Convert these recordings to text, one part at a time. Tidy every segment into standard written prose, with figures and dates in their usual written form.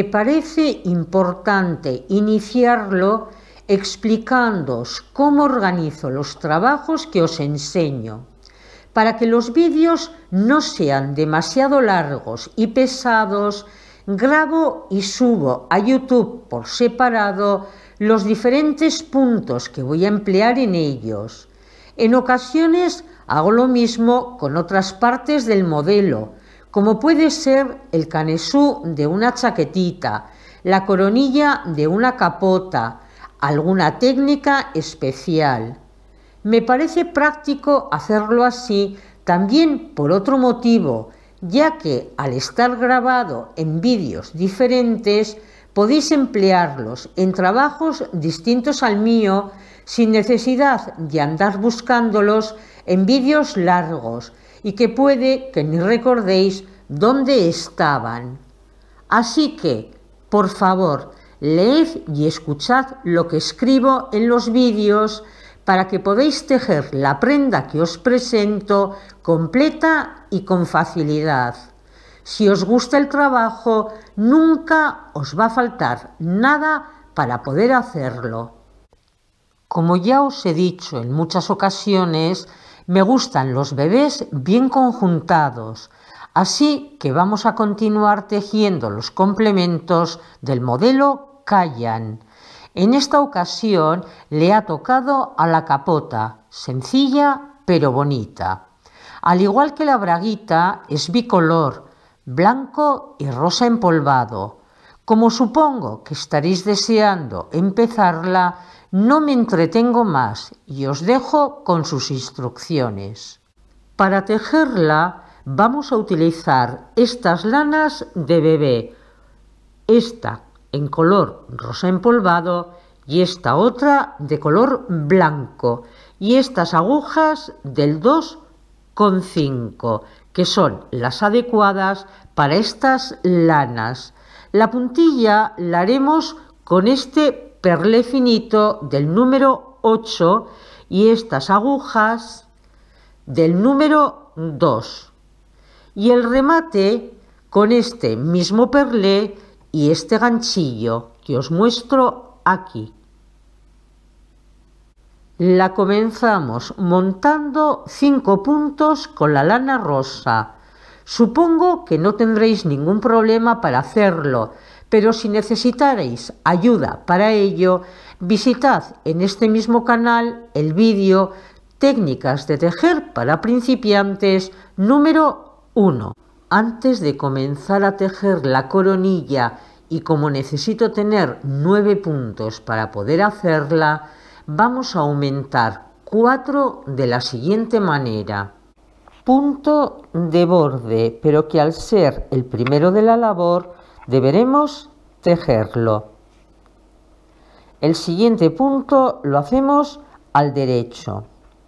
me parece importante iniciarlo explicándoos cómo organizo los trabajos que os enseño. Para que los vídeos no sean demasiado largos y pesados, grabo y subo a YouTube por separado los diferentes puntos que voy a emplear en ellos. En ocasiones hago lo mismo con otras partes del modelo, como puede ser el canesú de una chaquetita, la coronilla de una capota, alguna técnica especial. Me parece práctico hacerlo así también por otro motivo, ya que al estar grabado en vídeos diferentes, podéis emplearlos en trabajos distintos al mío sin necesidad de andar buscándolos en vídeos largos y que puede que ni recordéis dónde estaban. Así que, por favor, leed y escuchad lo que escribo en los vídeos para que podáis tejer la prenda que os presento completa y con facilidad. Si os gusta el trabajo, nunca os va a faltar nada para poder hacerlo. Como ya os he dicho en muchas ocasiones, me gustan los bebés bien conjuntados, así que vamos a continuar tejiendo los complementos del modelo Kayan. En esta ocasión le ha tocado a la capota, sencilla pero bonita. Al igual que la braguita, es bicolor, blanco y rosa empolvado. Como supongo que estaréis deseando empezarla, no me entretengo más y os dejo con sus instrucciones. Para tejerla vamos a utilizar estas lanas de bebé, esta en color rosa empolvado y esta otra de color blanco, y estas agujas del 2,5, que son las adecuadas para estas lanas. La puntilla la haremos con este perlé finito del número 8 y estas agujas del número 2, y el remate con este mismo perlé y este ganchillo que os muestro aquí. La comenzamos montando 5 puntos con la lana rosa. Supongo que no tendréis ningún problema para hacerlo, pero si necesitaréis ayuda para ello, visitad en este mismo canal el vídeo Técnicas de tejer para principiantes número 1. Antes de comenzar a tejer la coronilla, y como necesito tener 9 puntos para poder hacerla, vamos a aumentar 4 de la siguiente manera. Punto de borde, pero que al ser el primero de la labor deberemos tejerlo. El siguiente punto lo hacemos al derecho,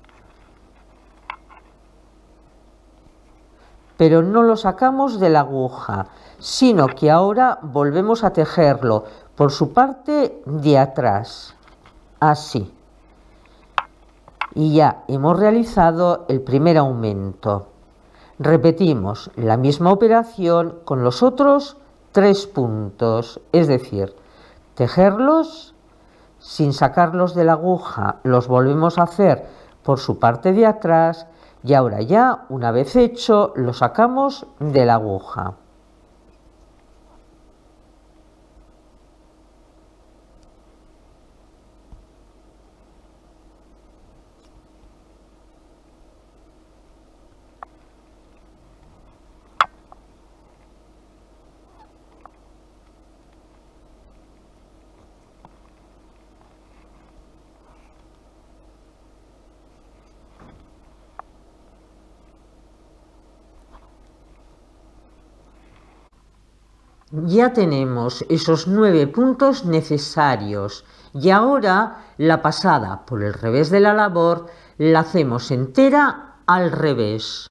pero no lo sacamos de la aguja, sino que ahora volvemos a tejerlo por su parte de atrás, así. Y ya hemos realizado el primer aumento. Repetimos la misma operación con los otros 3 puntos, es decir, tejerlos sin sacarlos de la aguja, los volvemos a hacer por su parte de atrás y ahora ya, una vez hecho, lo sacamos de la aguja. Ya tenemos esos 9 puntos necesarios y ahora la pasada por el revés de la labor la hacemos entera al revés.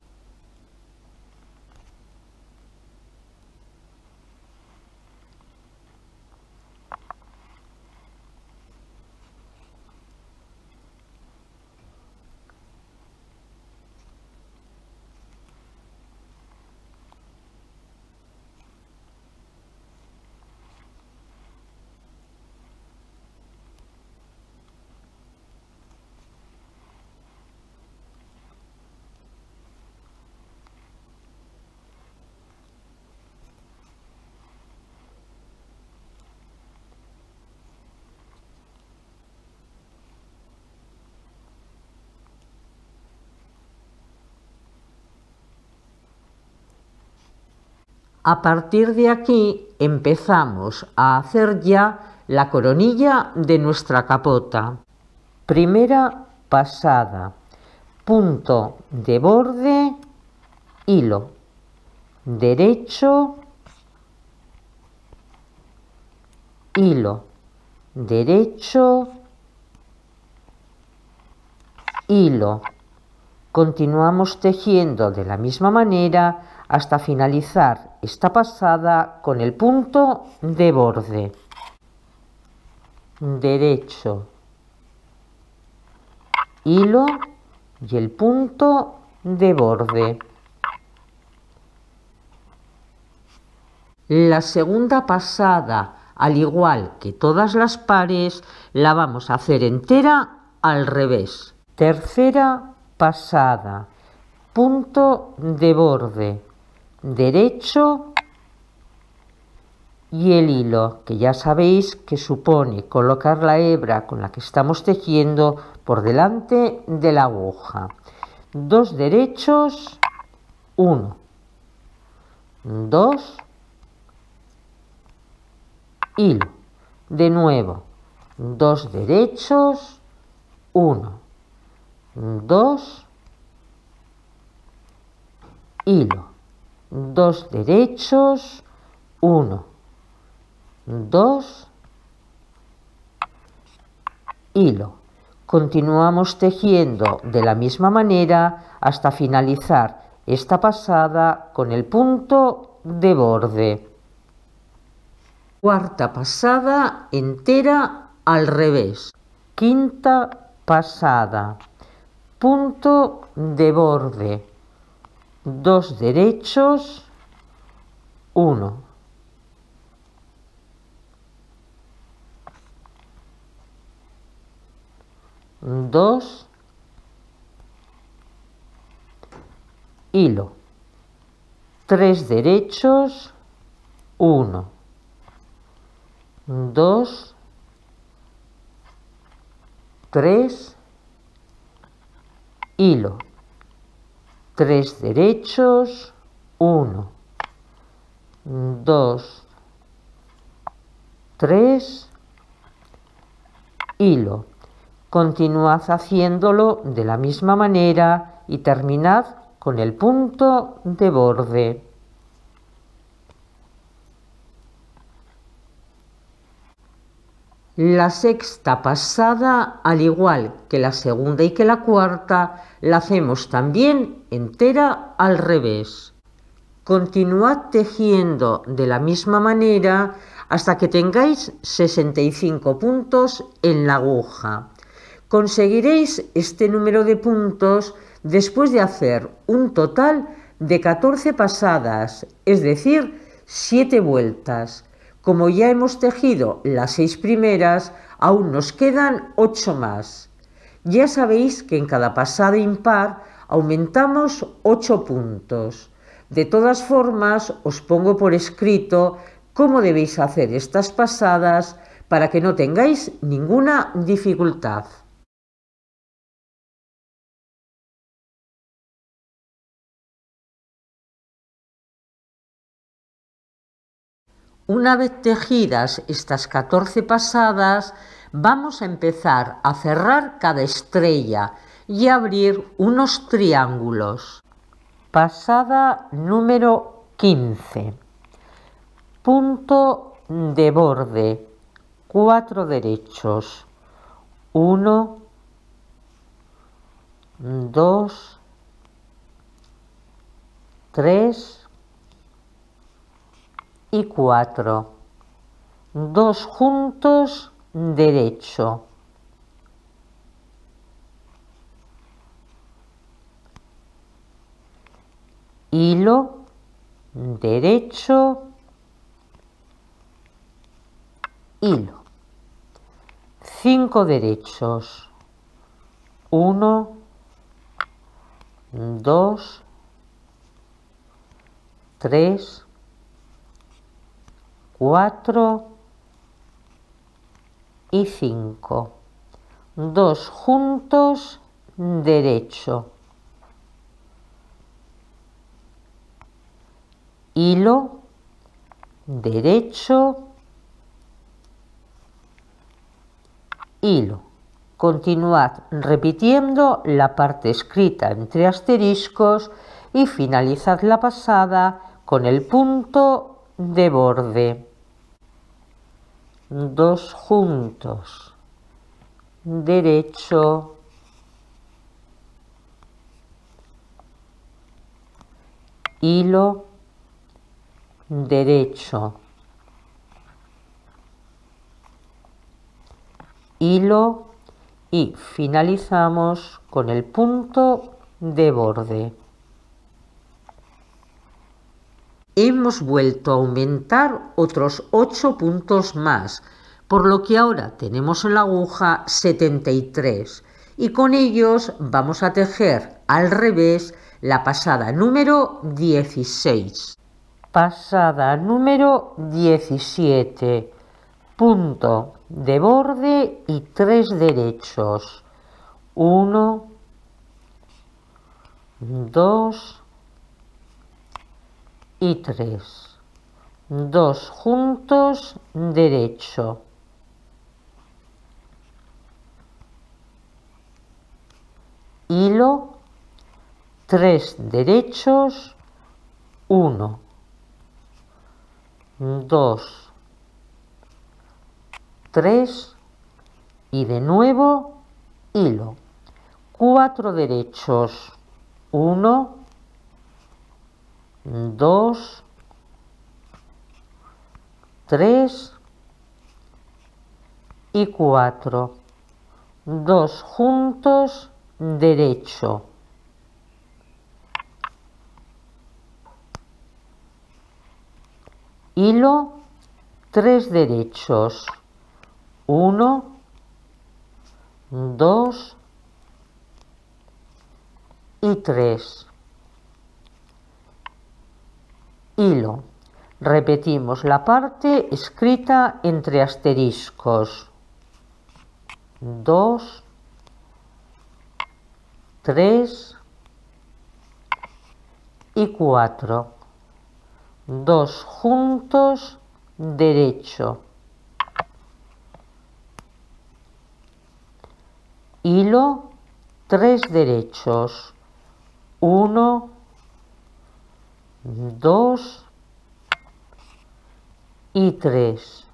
A partir de aquí empezamos a hacer ya la coronilla de nuestra capota. Primera pasada, punto de borde, hilo, derecho, hilo, derecho, hilo. Continuamos tejiendo de la misma manera hasta finalizar esta pasada con el punto de borde. Derecho, hilo y el punto de borde. La segunda pasada, al igual que todas las pares, la vamos a hacer entera al revés. Tercera pasada, punto de borde, derecho y el hilo, que ya sabéis que supone colocar la hebra con la que estamos tejiendo por delante de la aguja. 2 derechos, 1, 2, hilo. De nuevo, 2 derechos, 1, 2, hilo. 2 derechos, 1, 2, hilo. Continuamos tejiendo de la misma manera hasta finalizar esta pasada con el punto de borde. Cuarta pasada entera al revés. Quinta pasada, punto de borde, 2 derechos, 1, 2, hilo. 3 derechos, 1, 2, 3, hilo. 3 derechos, 1, 2, 3, hilo. Continuad haciéndolo de la misma manera y terminad con el punto de borde. La sexta pasada, al igual que la segunda y que la cuarta, la hacemos también entera al revés. Continuad tejiendo de la misma manera hasta que tengáis 65 puntos en la aguja. Conseguiréis este número de puntos después de hacer un total de 14 pasadas, es decir, 7 vueltas. Como ya hemos tejido las 6 primeras, aún nos quedan 8 más. Ya sabéis que en cada pasada impar aumentamos 8 puntos. De todas formas, os pongo por escrito cómo debéis hacer estas pasadas para que no tengáis ninguna dificultad. Una vez tejidas estas 14 pasadas, vamos a empezar a cerrar cada estrella y abrir unos triángulos. Pasada número 15. Punto de borde, 4 derechos, 1, 2, 3 y 4. 2 juntos, derecho. Hilo, derecho, hilo. 5 derechos. 1, 2, 3, 4 y 5. 2 juntos, derecho. Hilo, derecho, hilo. Continuad repitiendo la parte escrita entre asteriscos y finalizad la pasada con el punto de borde. 2 juntos, derecho, hilo, derecho, hilo y finalizamos con el punto de borde. Hemos vuelto a aumentar otros 8 puntos más, por lo que ahora tenemos en la aguja 73 y con ellos vamos a tejer al revés la pasada número 16. Pasada número 17, punto de borde y 3 derechos, 1, 2 y 3, 2 juntos, derecho, hilo, 3 derechos, 1, 2, 3 y de nuevo hilo, 4 derechos, 1, 2, 3 y 4, 2 juntos, derecho, hilo, 3 derechos, 1, 2 y 3, hilo. Repetimos la parte escrita entre asteriscos, 2, 3 y 4, 2 juntos, derecho, hilo, 3 derechos, 1, 2 y 3,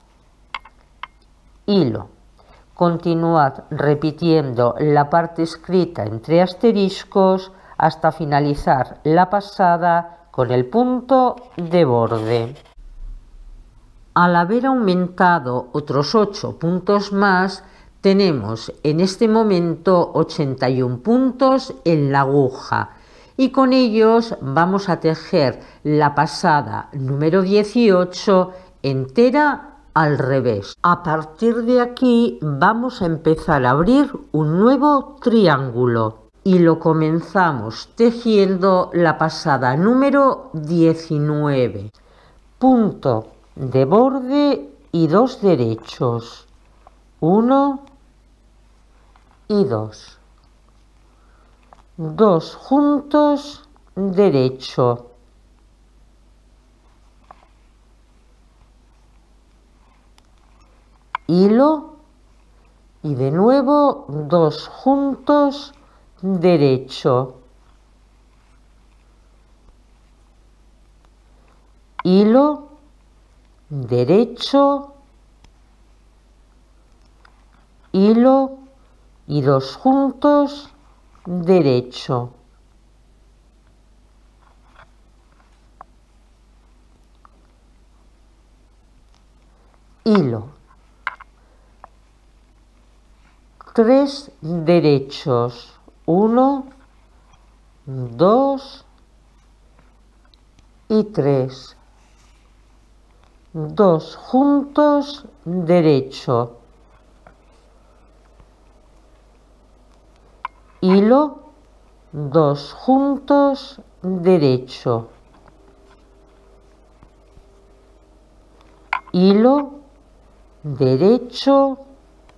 hilo. Continuad repitiendo la parte escrita entre asteriscos hasta finalizar la pasada con el punto de borde. Al haber aumentado otros 8 puntos más, tenemos en este momento 81 puntos en la aguja y con ellos vamos a tejer la pasada número 18 entera al revés. A partir de aquí vamos a empezar a abrir un nuevo triángulo y lo comenzamos tejiendo la pasada número 19. Punto de borde y 2 derechos, 1 y 2, 2 juntos, derecho, hilo y de nuevo 2 juntos, derecho, hilo, derecho, hilo y 2 juntos, derecho, hilo, 3 derechos, 1, 2 y 3, 2 juntos, derecho, hilo, 2 juntos, derecho, hilo, derecho,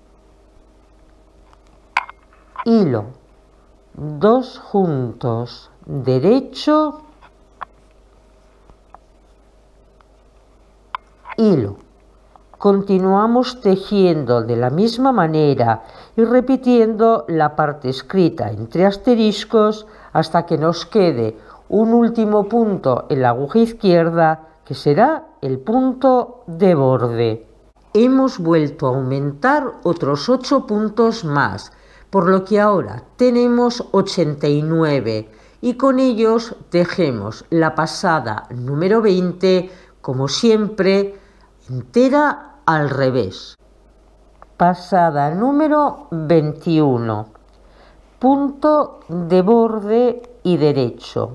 hilo, 2 juntos, derecho, hilo. Continuamos tejiendo de la misma manera y repitiendo la parte escrita entre asteriscos hasta que nos quede un último punto en la aguja izquierda, que será el punto de borde. Hemos vuelto a aumentar otros 8 puntos más, por lo que ahora tenemos 89 y con ellos tejemos la pasada número 20, como siempre, entera al revés. Pasada número 21. Punto de borde y derecho.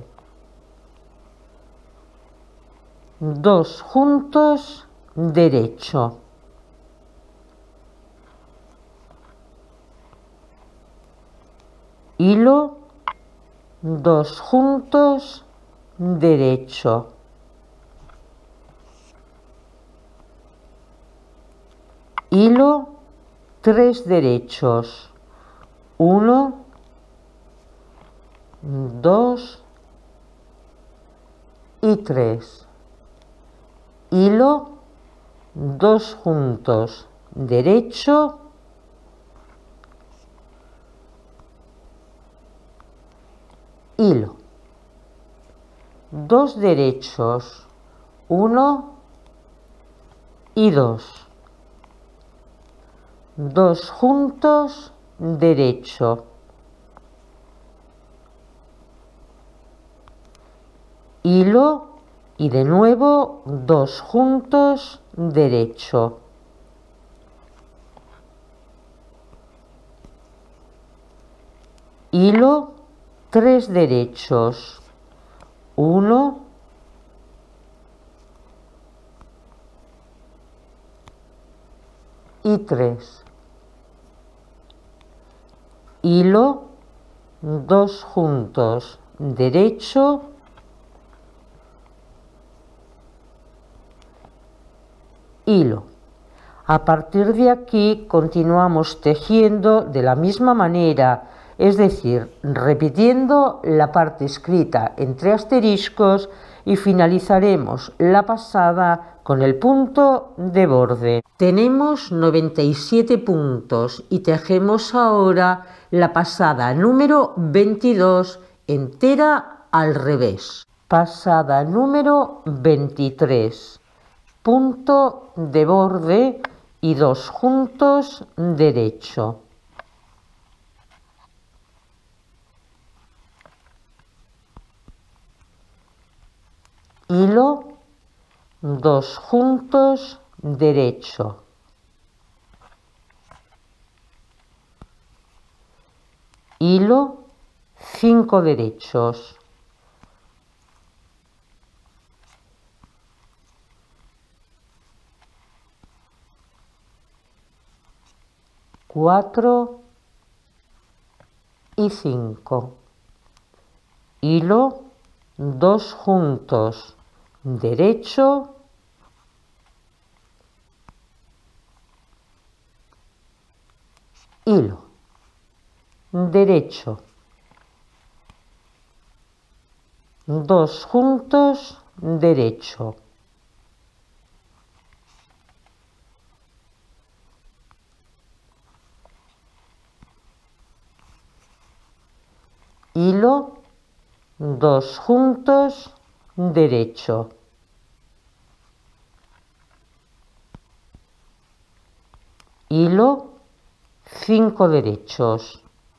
2 juntos, derecho. Hilo, 2 juntos, derecho. Hilo, 3 derechos. 1, 2 y 3. Hilo, 2 juntos, derecho. Hilo, 2 derechos, 1 y 2. 2 juntos, derecho. Hilo y de nuevo 2 juntos, derecho. Hilo, 3 derechos. 1 y 3. Hilo, 2 juntos, derecho. Hilo. A partir de aquí continuamos tejiendo de la misma manera, es decir, repitiendo la parte escrita entre asteriscos y finalizaremos la pasada con el punto de borde. Tenemos 97 puntos y tejemos ahora la pasada número 22 entera al revés. Pasada número 23. Punto de borde y 2 juntos, derecho. Hilo, 2 juntos, derecho. Hilo, 5 derechos. Cuatro y 5. Hilo, 2 juntos, derecho. Hilo, derecho. 2 juntos, derecho. Hilo, 2 juntos, derecho. Hilo, 5 derechos.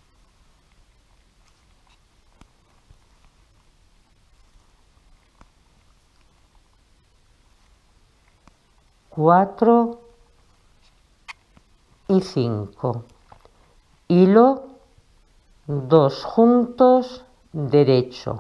Cuatro y 5. Hilo, 2 juntos, derecho.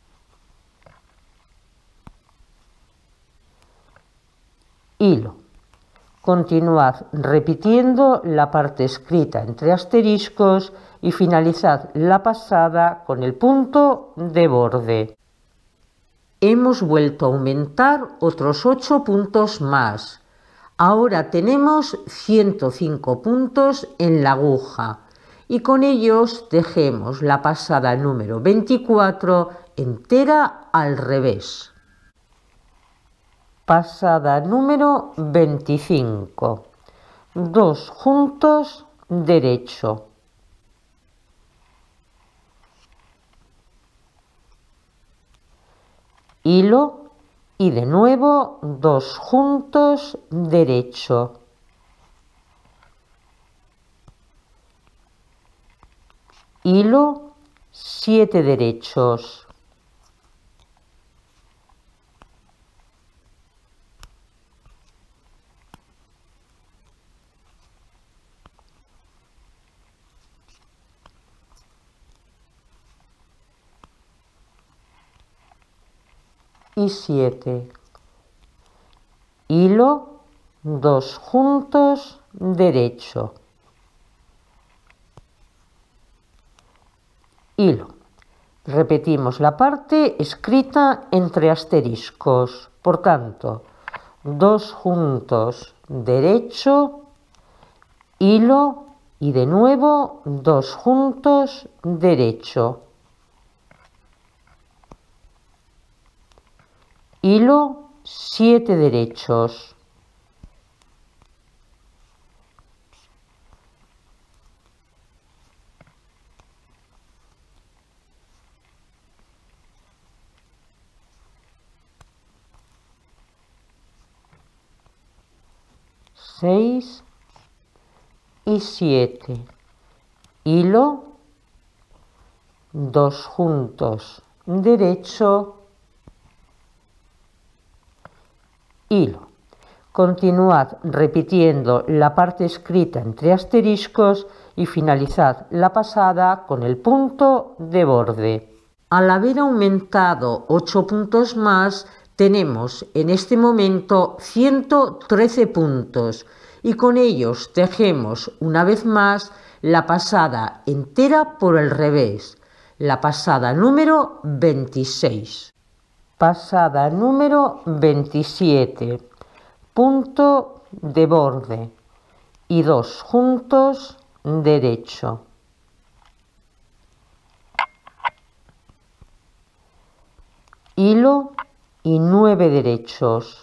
Hilo. Continuad repitiendo la parte escrita entre asteriscos y finalizad la pasada con el punto de borde. Hemos vuelto a aumentar otros 8 puntos más. Ahora tenemos 105 puntos en la aguja y con ellos tejemos la pasada número 24 entera al revés. Pasada número 25. 2 juntos, derecho. Hilo y de nuevo 2 juntos, derecho. Hilo, 7 derechos. Y 7. Hilo, 2 juntos, derecho. Hilo. Repetimos la parte escrita entre asteriscos. Por tanto, 2 juntos, derecho, hilo y de nuevo 2 juntos, derecho. Hilo, 7 derechos. Seis y 7. Hilo, 2 juntos, derecho, hilo. Continuad repitiendo la parte escrita entre asteriscos y finalizad la pasada con el punto de borde. Al haber aumentado 8 puntos más, tenemos en este momento 113 puntos y con ellos tejemos una vez más la pasada entera por el revés, la pasada número 26. Pasada número 27, punto de borde y 2 juntos, derecho. Hilo y 9 derechos.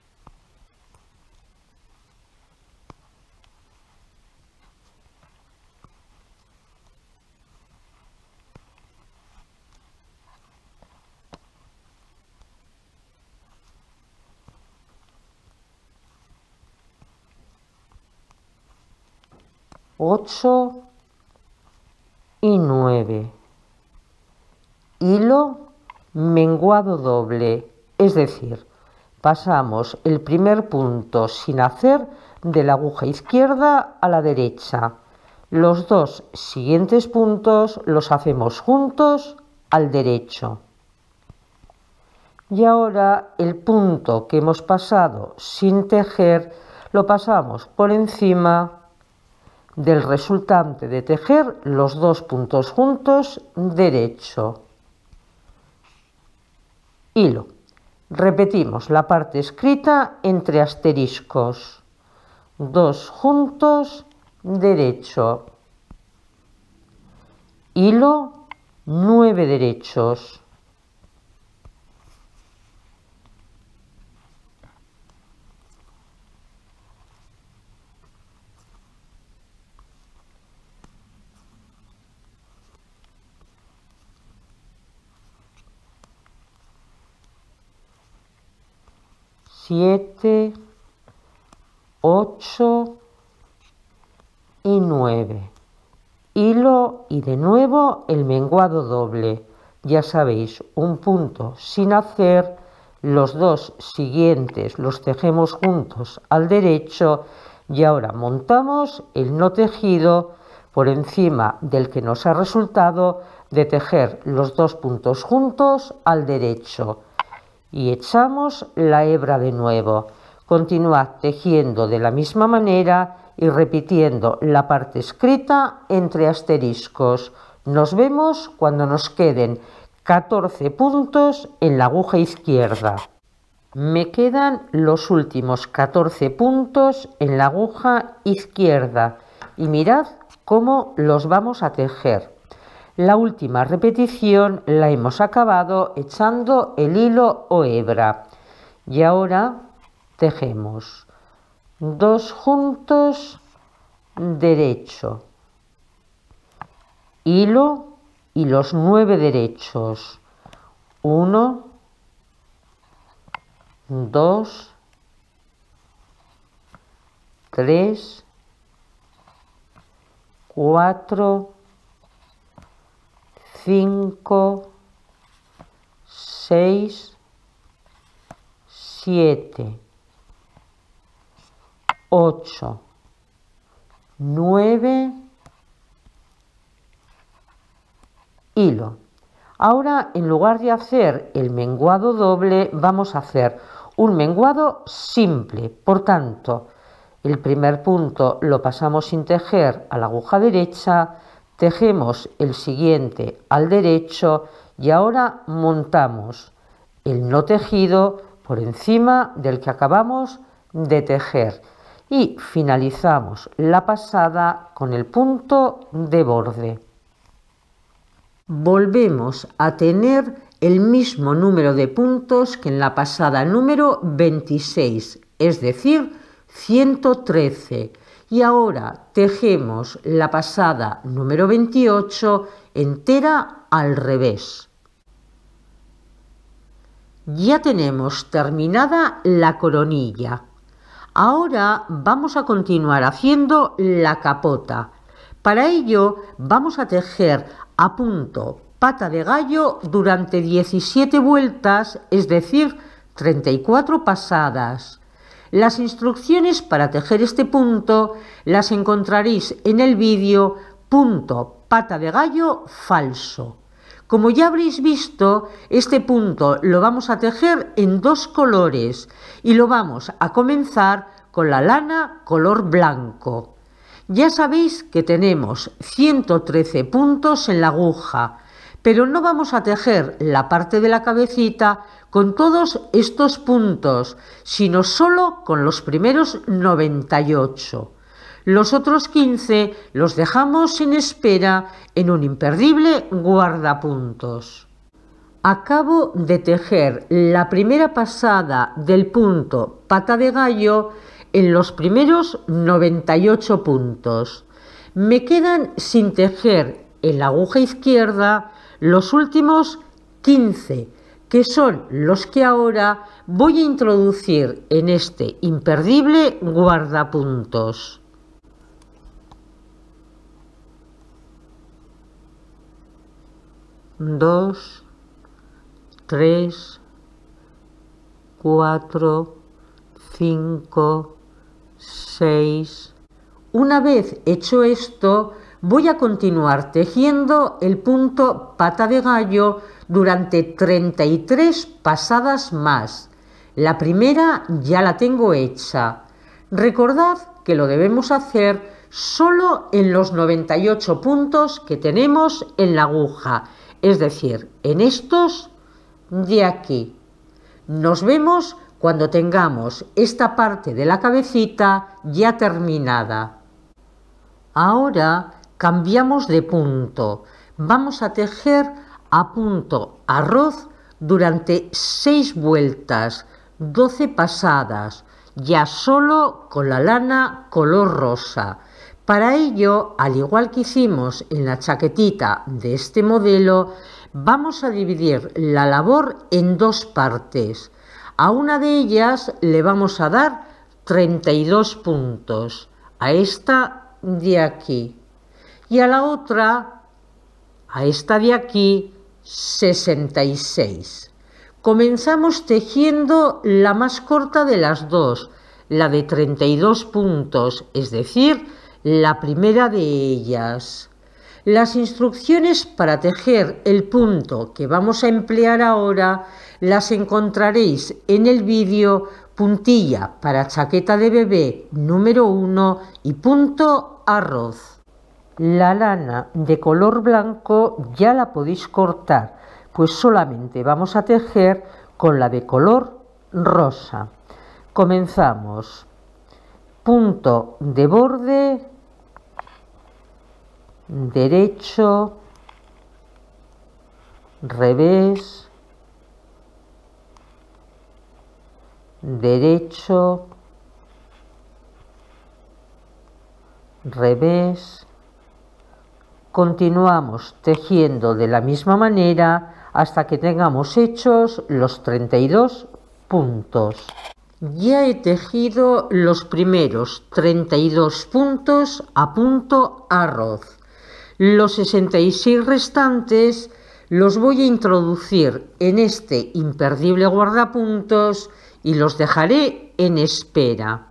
Ocho y 9. Hilo menguado doble, es decir, pasamos el primer punto sin hacer de la aguja izquierda a la derecha. Los 2 siguientes puntos los hacemos juntos al derecho. Y ahora el punto que hemos pasado sin tejer lo pasamos por encima del resultante de tejer los 2 puntos juntos, derecho. Hilo. Repetimos la parte escrita entre asteriscos. 2 juntos, derecho. Hilo, 9 derechos. Siete, 8 y 9. Hilo y de nuevo el menguado doble. Ya sabéis, un punto sin hacer, los 2 siguientes los tejemos juntos al derecho y ahora montamos el no tejido por encima del que nos ha resultado de tejer los 2 puntos juntos al derecho. Y echamos la hebra de nuevo. Continuad tejiendo de la misma manera y repitiendo la parte escrita entre asteriscos. Nos vemos cuando nos queden 14 puntos en la aguja izquierda. Me quedan los últimos 14 puntos en la aguja izquierda y mirad cómo los vamos a tejer. La última repetición la hemos acabado echando el hilo o hebra. Y ahora tejemos 2 juntos, derecho, hilo y los 9 derechos, 1, 2, 3, 4, 5, 6, 7, 8, 9, hilo. Ahora, en lugar de hacer el menguado doble, vamos a hacer un menguado simple. Por tanto, el primer punto lo pasamos sin tejer a la aguja derecha, tejemos el siguiente al derecho y ahora montamos el no tejido por encima del que acabamos de tejer y finalizamos la pasada con el punto de borde. Volvemos a tener el mismo número de puntos que en la pasada número 26, es decir, 113. Y ahora tejemos la pasada número 28 entera al revés. Ya tenemos terminada la coronilla. Ahora vamos a continuar haciendo la capota. Para ello vamos a tejer a punto pata de gallo durante 17 vueltas, es decir, 34 pasadas. Las instrucciones para tejer este punto las encontraréis en el vídeo punto pata de gallo falso. Como ya habréis visto, este punto lo vamos a tejer en 2 colores y lo vamos a comenzar con la lana color blanco. Ya sabéis que tenemos 113 puntos en la aguja, pero no vamos a tejer la parte de la cabecita con todos estos puntos, sino solo con los primeros 98. Los otros 15 los dejamos en espera en un imperdible guardapuntos. Acabo de tejer la primera pasada del punto pata de gallo en los primeros 98 puntos. Me quedan sin tejer en la aguja izquierda los últimos 15, que son los que ahora voy a introducir en este imperdible guardapuntos. Dos, 3, 4, 5, 6. Una vez hecho esto, voy a continuar tejiendo el punto pata de gallo durante 33 pasadas más. La primera ya la tengo hecha. Recordad que lo debemos hacer solo en los 98 puntos que tenemos en la aguja, es decir, en estos de aquí. Nos vemos cuando tengamos esta parte de la cabecita ya terminada. Ahora cambiamos de punto. Vamos a tejer a punto arroz durante 6 vueltas, 12 pasadas, ya solo con la lana color rosa. Para ello, al igual que hicimos en la chaquetita de este modelo, vamos a dividir la labor en 2 partes. A una de ellas le vamos a dar 32 puntos, a esta de aquí, y a la otra, a esta de aquí, 66. Comenzamos tejiendo la más corta de las dos, la de 32 puntos, es decir, la primera de ellas. Las instrucciones para tejer el punto que vamos a emplear ahora las encontraréis en el vídeo puntilla para chaqueta de bebé número 1 y punto arroz. La lana de color blanco ya la podéis cortar, pues solamente vamos a tejer con la de color rosa. Comenzamos. Punto de borde, derecho, revés, derecho, revés. Continuamos tejiendo de la misma manera hasta que tengamos hechos los 32 puntos. Ya he tejido los primeros 32 puntos a punto arroz. Los 66 restantes los voy a introducir en este imperdible guardapuntos y los dejaré en espera.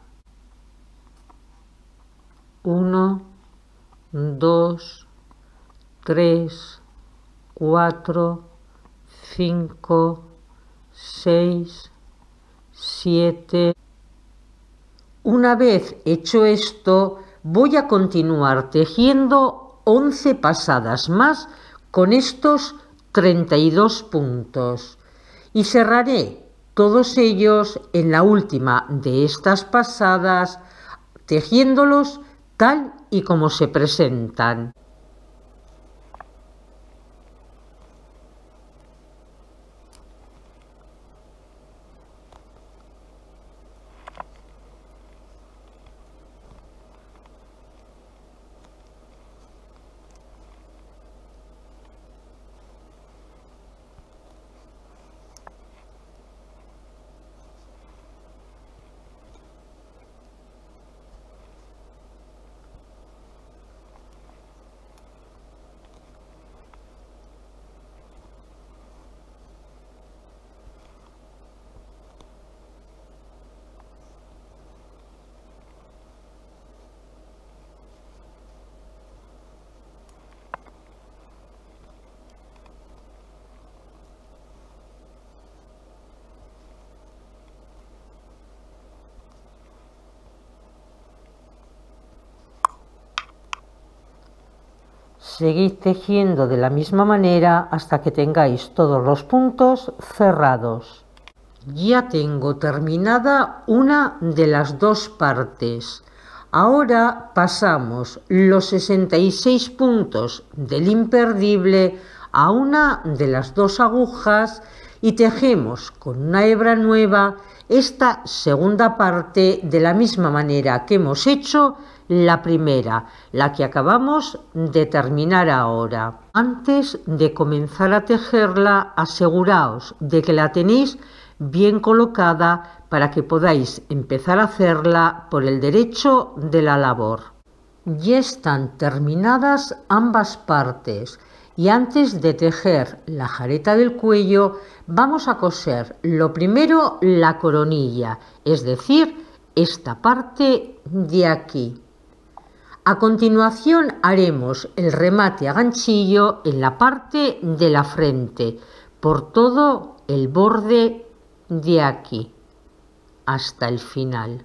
1, 2, 3, 4, 5, 6, 7. Una vez hecho esto, voy a continuar tejiendo 11 pasadas más con estos 32 puntos y cerraré todos ellos en la última de estas pasadas tejiéndolos tal y como se presentan. Seguid tejiendo de la misma manera hasta que tengáis todos los puntos cerrados. Ya tengo terminada una de las dos partes. Ahora pasamos los 66 puntos del imperdible a una de las dos agujas y tejemos con una hebra nueva esta segunda parte de la misma manera que hemos hecho la primera, la que acabamos de terminar ahora. Antes de comenzar a tejerla, aseguraos de que la tenéis bien colocada para que podáis empezar a hacerla por el derecho de la labor. Ya están terminadas ambas partes y antes de tejer la jareta del cuello vamos a coser lo primero la coronilla, es decir, esta parte de aquí. A continuación haremos el remate a ganchillo en la parte de la frente, por todo el borde de aquí, hasta el final.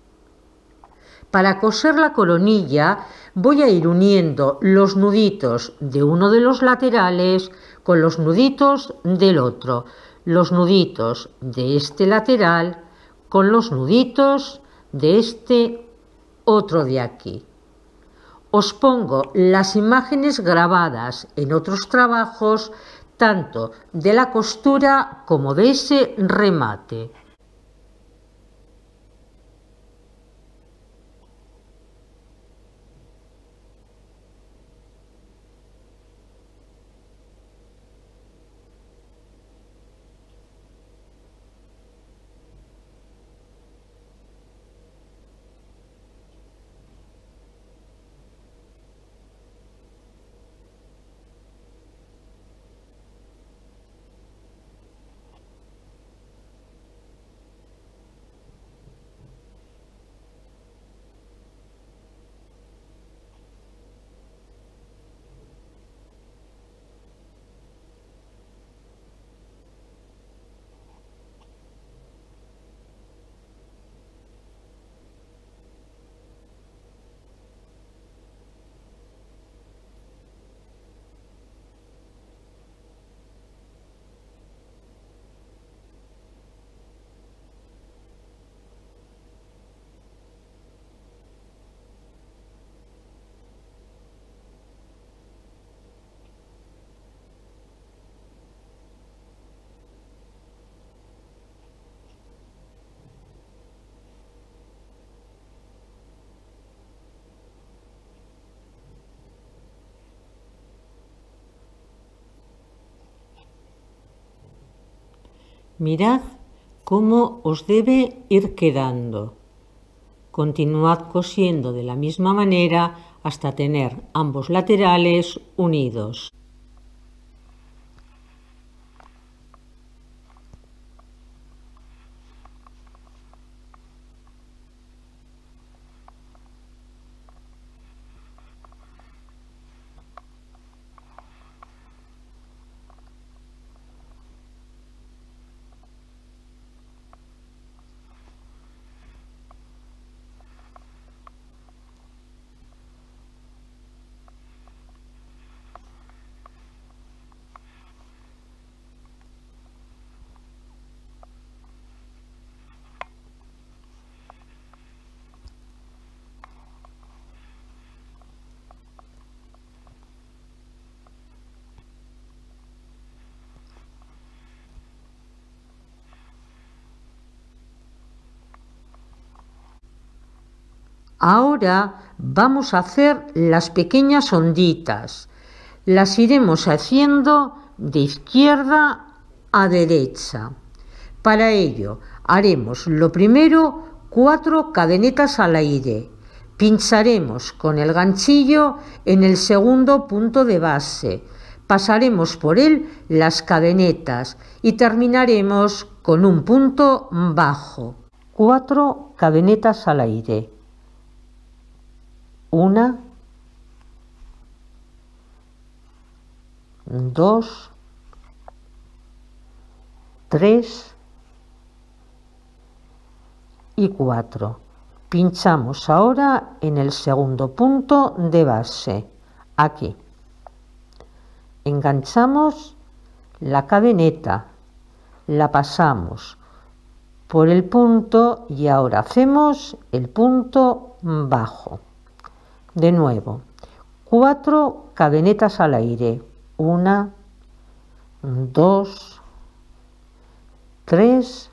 Para coser la coronilla voy a ir uniendo los nuditos de uno de los laterales con los nuditos del otro, los nuditos de este lateral con los nuditos de este otro de aquí. Os pongo las imágenes grabadas en otros trabajos, tanto de la costura como de ese remate. Mirad cómo os debe ir quedando. Continuad cosiendo de la misma manera hasta tener ambos laterales unidos. Ahora vamos a hacer las pequeñas onditas. Las iremos haciendo de izquierda a derecha. Para ello haremos lo primero 4 cadenetas al aire. Pincharemos con el ganchillo en el segundo punto de base. Pasaremos por él las cadenetas y terminaremos con un punto bajo. 4 cadenetas al aire. 1, 2, 3 y 4. Pinchamos ahora en el segundo punto de base, aquí. Enganchamos la cadeneta, la pasamos por el punto y ahora hacemos el punto bajo. De nuevo, 4 cadenetas al aire. 1, 2, 3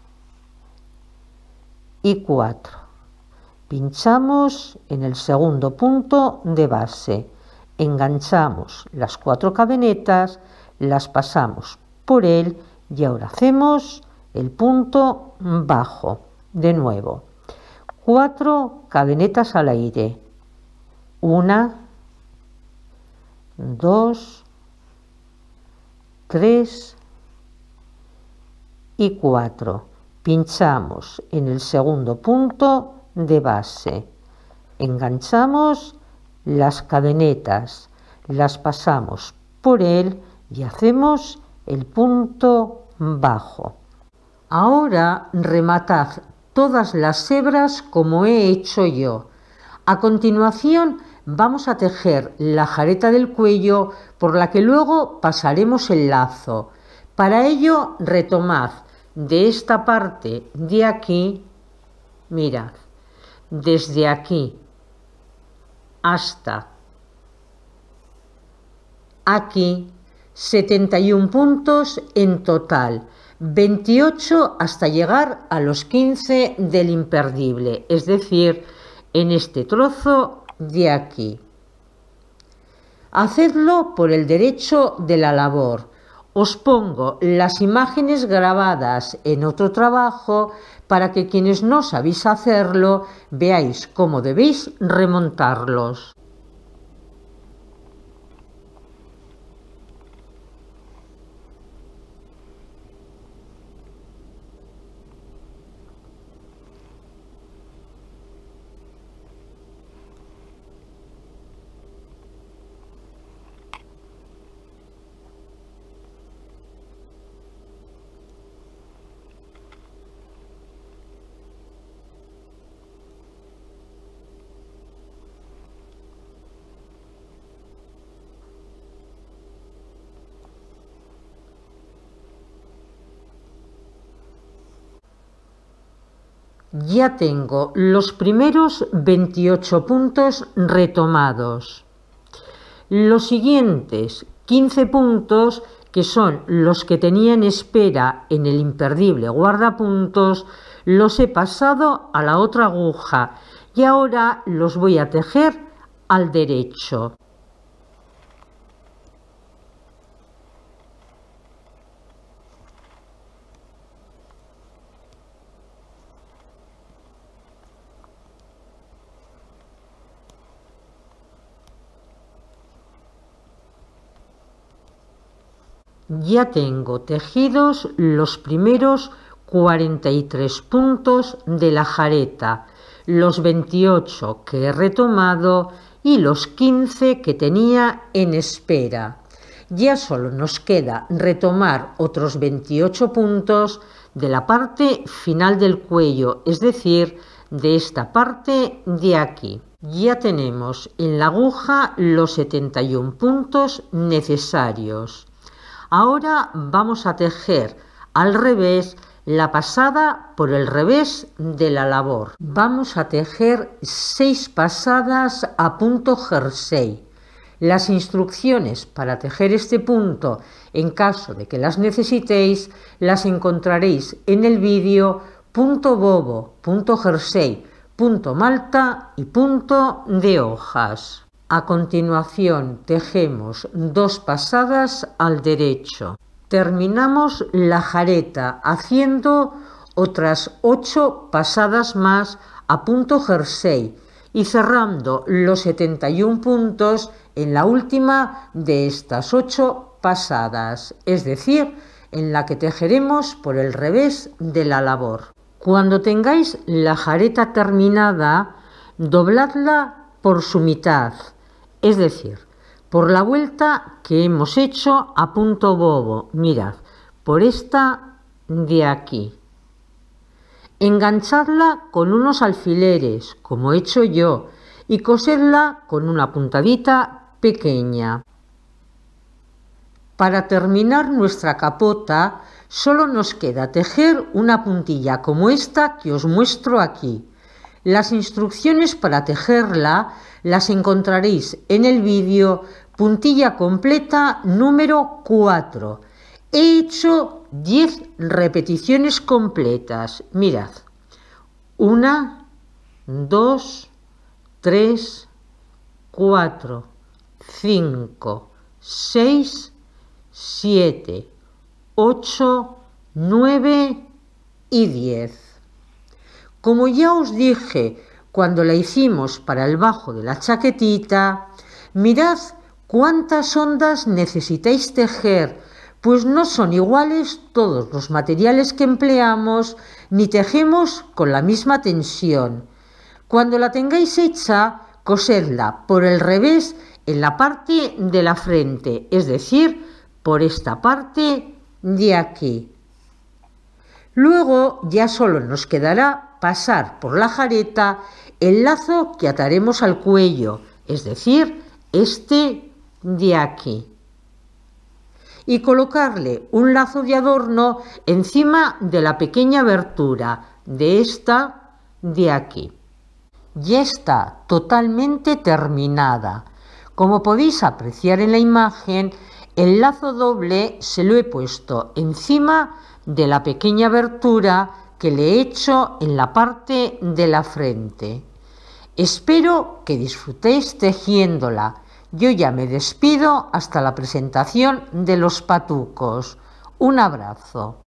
y 4. Pinchamos en el segundo punto de base. Enganchamos las 4 cadenetas, las pasamos por él y ahora hacemos el punto bajo. De nuevo, 4 cadenetas al aire. 1, 2, 3 y 4. Pinchamos en el segundo punto de base. Enganchamos las cadenetas, las pasamos por él y hacemos el punto bajo. Ahora rematad todas las hebras como he hecho yo. A continuación vamos a tejer la jareta del cuello por la que luego pasaremos el lazo. Para ello retomad de esta parte de aquí, mirad, desde aquí hasta aquí, 71 puntos en total, 28 hasta llegar a los 15 del imperdible, es decir, en este trozo de aquí. Hacedlo por el derecho de la labor. Os pongo las imágenes grabadas en otro trabajo para que quienes no sabéis hacerlo veáis cómo debéis remontarlos. Ya tengo los primeros 28 puntos retomados. Los siguientes 15 puntos, que son los que tenía en espera en el imperdible guardapuntos, los he pasado a la otra aguja y ahora los voy a tejer al derecho. Ya tengo tejidos los primeros 43 puntos de la jareta, los 28 que he retomado y los 15 que tenía en espera. Ya solo nos queda retomar otros 28 puntos de la parte final del cuello, es decir, de esta parte de aquí. Ya tenemos en la aguja los 71 puntos necesarios. Ahora vamos a tejer al revés la pasada por el revés de la labor. Vamos a tejer 6 pasadas a punto jersey. Las instrucciones para tejer este punto, en caso de que las necesitéis, las encontraréis en el vídeo punto bobo, punto jersey, punto malta y punto de hojas. A continuación tejemos 2 pasadas al derecho. Terminamos la jareta haciendo otras 8 pasadas más a punto jersey y cerrando los 71 puntos en la última de estas 8 pasadas, es decir, en la que tejeremos por el revés de la labor. Cuando tengáis la jareta terminada, dobladla por su mitad, es decir, por la vuelta que hemos hecho a punto bobo, mirad, por esta de aquí. Enganchadla con unos alfileres, como he hecho yo, y coserla con una puntadita pequeña. Para terminar nuestra capota, solo nos queda tejer una puntilla como esta que os muestro aquí. Las instrucciones para tejerla las encontraréis en el vídeo puntilla completa número 4. He hecho 10 repeticiones completas. Mirad. 1, 2, 3, 4, 5, 6, 7, 8, 9 y 10. Como ya os dije cuando la hicimos para el bajo de la chaquetita, mirad cuántas ondas necesitáis tejer, pues no son iguales todos los materiales que empleamos, ni tejemos con la misma tensión. Cuando la tengáis hecha, cosedla por el revés en la parte de la frente, es decir, por esta parte de aquí. Luego ya solo nos quedará pasar por la jareta el lazo que ataremos al cuello, es decir, este de aquí, y colocarle un lazo de adorno encima de la pequeña abertura de esta de aquí. Ya está totalmente terminada. Como podéis apreciar en la imagen, el lazo doble se lo he puesto encima de la pequeña abertura que le he hecho en la parte de la frente. Espero que disfrutéis tejiéndola. Yo ya me despido hasta la presentación de los patucos. Un abrazo.